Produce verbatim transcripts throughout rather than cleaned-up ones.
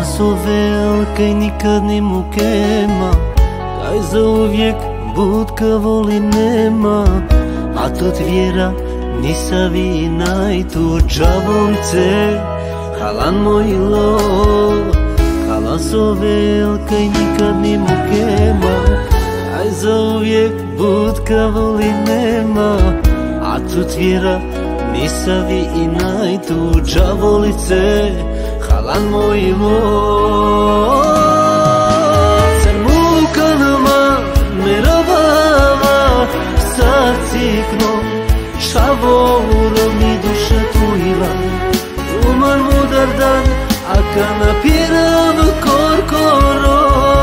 velika i nikad ni muke ma, kaj zauvijek budka voli nema. A to vjera ni savina i tu džavolice, halan mojilo. Halan so velika i nikad ni muke ma, kaj zauvijek budka voli nema. A tu vjera ni savina i tu džavolice, halan mojilo. Šavourom mi duša tvojila, tuman mudar dan, aka napiram korkoro.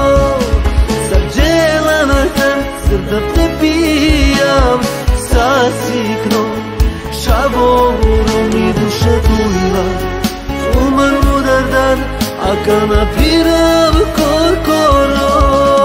Zarđela na ten, srda prepijam, sasikno. Šavourom mi duša tvojila, tuman mudar dan, aka napiram korkoro.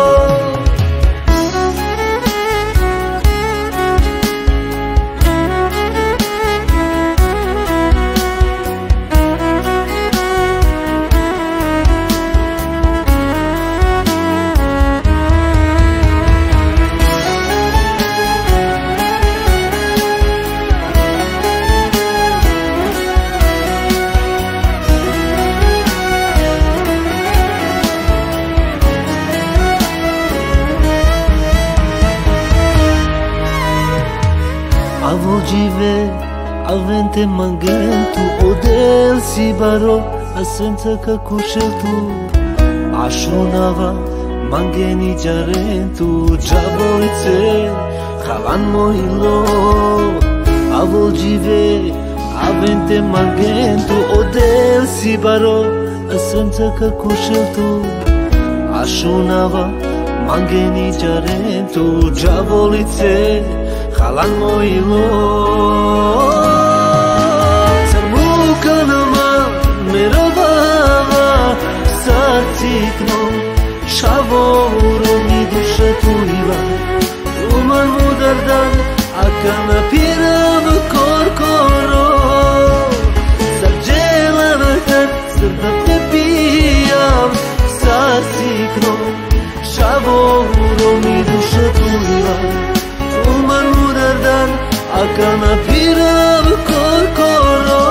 Avo give, avente mangentu, odel si baro, senza cacușetu. Așunava, mangeni jarentu, džavolice, halan mojilo. Avo give, avente mangentu, odel si baro, senza cacușetu. Așunava, mangeni jarentu, džavolice, halan mojilo. Crmuka nama merovava, sarcikno. Šavourom mi duša tvojila, tuman mudar dan, aka napiram korkoro. Zarđela na ten, srda prepijam, sarcikno. Šavourom mi duša tvojila, tuman mudar dan, aka napiram korkoro.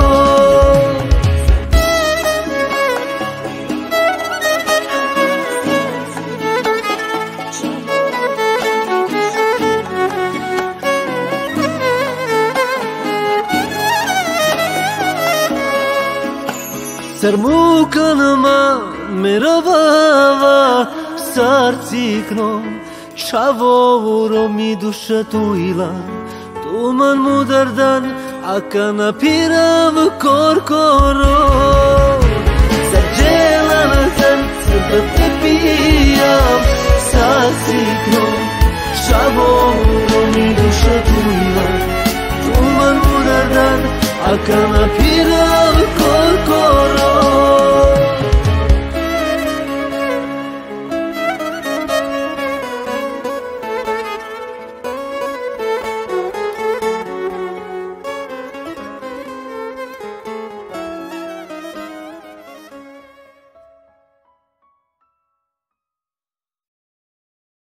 Crmuka nama merovava, sarcikno. Šavourom mi duša tvojila, tuman mudar dan, aka napiram korkoro. Zarđela na ten, srda prepijam, sasikno. Šavourom mi duša tvojila, tuman mudar dan, aka napiram korkoro.